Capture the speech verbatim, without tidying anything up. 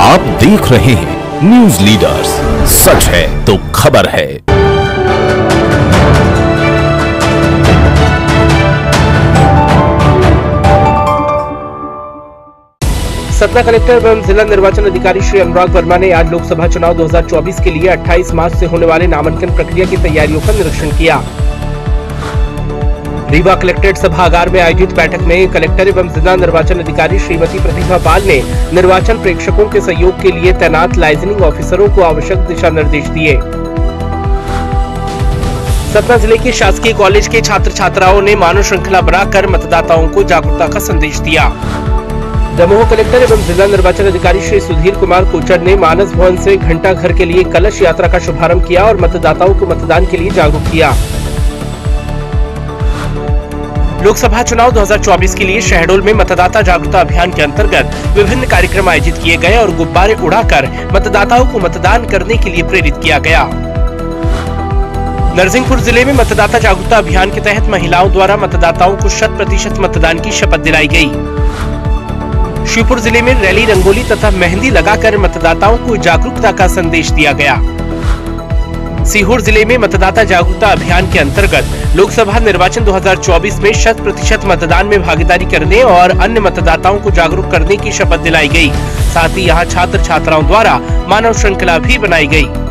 आप देख रहे हैं न्यूज लीडर्स, सच है तो खबर है। सतना कलेक्टर एवं जिला निर्वाचन अधिकारी श्री अनुराग वर्मा ने आज लोकसभा चुनाव दो हज़ार चौबीस के लिए अट्ठाईस मार्च से होने वाले नामांकन प्रक्रिया की तैयारियों का निरीक्षण किया। रीवा कलेक्ट्रेट सभागार में आयोजित बैठक में कलेक्टर एवं जिला निर्वाचन अधिकारी श्रीमती प्रतिभा पाल ने निर्वाचन प्रेक्षकों के सहयोग के लिए तैनात लाइजनिंग ऑफिसरों को आवश्यक दिशा निर्देश दिए। सतना जिले के शासकीय कॉलेज के छात्र छात्राओं ने मानव श्रृंखला बनाकर मतदाताओं को जागरूकता का संदेश दिया। दमोह कलेक्टर एवं जिला निर्वाचन अधिकारी श्री सुधीर कुमार कोचर ने मानस भवन से घंटा घर के लिए कलश यात्रा का शुभारंभ किया और मतदाताओं को मतदान के लिए जागरूक किया। लोकसभा चुनाव दो हज़ार चौबीस के लिए शहडोल में मतदाता जागरूकता अभियान के अंतर्गत विभिन्न कार्यक्रम आयोजित किए गए और गुब्बारे उड़ाकर मतदाताओं को मतदान करने के लिए प्रेरित किया गया। नरसिंहपुर जिले में मतदाता जागरूकता अभियान के तहत महिलाओं द्वारा मतदाताओं को शत प्रतिशत मतदान की शपथ दिलाई गई। शिवपुर जिले में रैली, रंगोली तथा मेहंदी लगाकर मतदाताओं को जागरूकता का संदेश दिया गया। सीहोर जिले में मतदाता जागरूकता अभियान के अंतर्गत लोकसभा निर्वाचन दो हज़ार चौबीस में शत प्रतिशत मतदान में भागीदारी करने और अन्य मतदाताओं को जागरूक करने की शपथ दिलाई गई। साथ ही यहां छात्र छात्राओं द्वारा मानव श्रृंखला भी बनाई गई।